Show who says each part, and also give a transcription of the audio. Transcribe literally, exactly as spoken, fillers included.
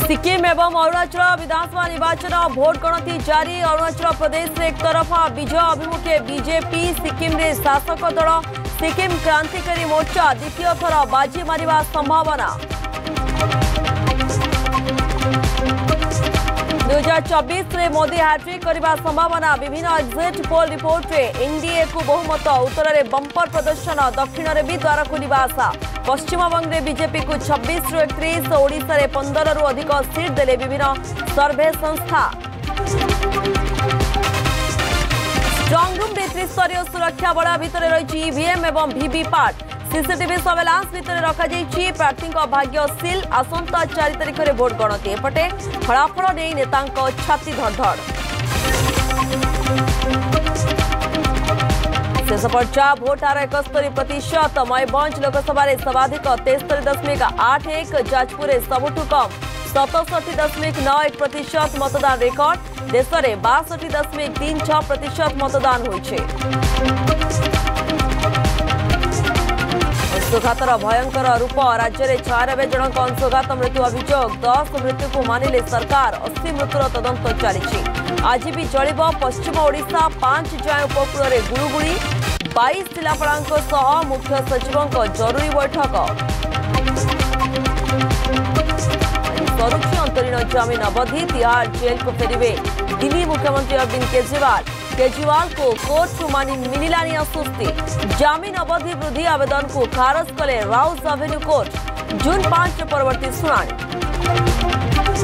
Speaker 1: सिक्किम एवं अरुणाचल विधानसभा निर्वाचन भोट गणति जारी। अरुणाचल प्रदेश में एक तरफा विजय अभिमुखे बीजेपी सिक्किम में शासक दल सिक्किम क्रांतिकारी मोर्चा द्वितीय थर बाजी मारिबा संभावना। दुई हजार चौबीस में मोदी हैट्रिक करने संभावना। विभिन्न एक्जिट पोल रिपोर्ट रे एनडीए को बहुमत। उत्तर में बंपर प्रदर्शन। दक्षिण में भी द्वार खोल आशा। पश्चिमबंग में बीजेपी को छब्बीस रु एकतीस, ओडिशा रे पंद्रह रु अधिक सीट देले विभिन्न सर्वे संस्था। स्ट्रंग रूम में त्रिस्तरीय सुरक्षा बल भितर रही ईवीएम एवं वीवीपैट। सीसीटीवी सर्वेलांस भितर रखाଯାଇଛି। प्रार्थी भाग्य सील। आसंता चार तारिख में भोट गणति। एपटे फलाफल नहीं नेता छाती धड़धड़। शेष पर्याय भोट हार एकस्तरी प्रतिशत। मयूरभंज लोकसभा सर्वाधिक तेस्तरी दशमिक आठ एक। जाजपुर सबुठ कम सतसठी दशमिक नौ एक प्रतिशत मतदान रेकर्ड। देश में बासठी दशमिक तीन छह प्रतिशत मतदान होइछे। अंशुघातर भयंकर रूप। राज्य में छयानबे जन अंशुघात मृत्यु अभियोग। दस मृत्यु को मानिले सरकार। अस्सी मृत्युर तदंत चली। आज भी चलिब पश्चिम ओडिशा पांच जाए उपकूल में गुड़ुगुड़ी। बाईस जिलापाल मुख्य सचिवों जरूरी बैठक। सरुची अंतरीण जमीन अवधि। तिहाड़ जेल को फेरिबे दिल्ली मुख्यमंत्री अरविंद केजरीवाल। केजरीवाल को कोर्ट को मानी मिलानी आश्वस्ति। जमीन अवधि वृद्धि आवेदन को खारज कले राउस एवेन्यू कोर्ट। जून पांच परवर्ती शुणाणी।